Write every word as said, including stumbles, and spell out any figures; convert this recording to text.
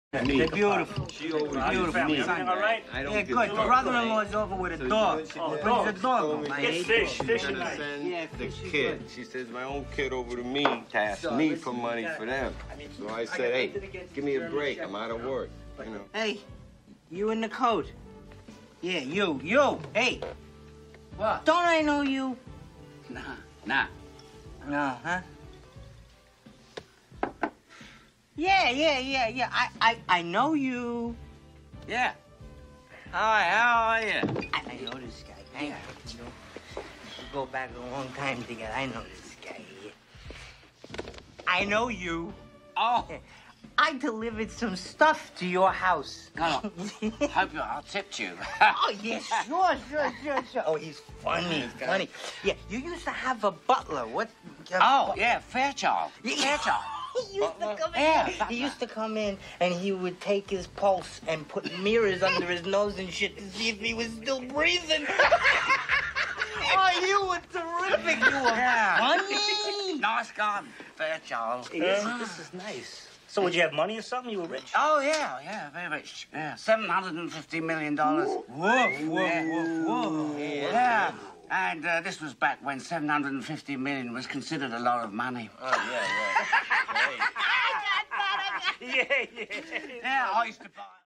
They're beautiful. She always beautiful. Family, Everything all right? I don't yeah, good. The brother-in-law's over with a so dog. Oh, Brings dog. a dog home. I Get hate fish. dogs. Fish She's is gonna nice. send Yeah, the fish is kid. good. She says my own kid over to me to ask So, me listen, for money gotta- for them. I mean, So I I said, got hey, nothing against give me a German break. Shepherd, I'm out of work. You know. Hey, you in the coat? Yeah, you, you. Hey. What? Don't I know you? Nah, nah. No, huh? Yeah, yeah, yeah, yeah. I, I, I know you. Yeah. Hi, how are you? I, I know this guy. I, you know, we go back a long time together. I know this guy. I know you. Oh. I delivered some stuff to your house. No, no. Hope you, I'll tip you. Oh, yeah, sure, sure, sure, sure. Oh, he's funny, he's funny. Yeah, you used to have a butler. What? Uh, Oh, bu- yeah, Fairchild. Fairchild. He used to come in. Yeah. He used to come in and he would take his pulse and put mirrors under his nose and shit to see if he was still breathing. Oh, you were terrific. You were Yeah. funny. Nice guy, Fairchild. Hey, this, this is nice. So, would you have money or something? You were rich? Oh, yeah, yeah, very rich. Yeah, seven hundred fifty million dollars. Whoa, whoa, Yeah. whoa, whoa. Yeah. And uh, this was back when seven hundred fifty million was considered a lot of money. Oh yeah, right. Yeah, yeah. Yeah, I used to buy...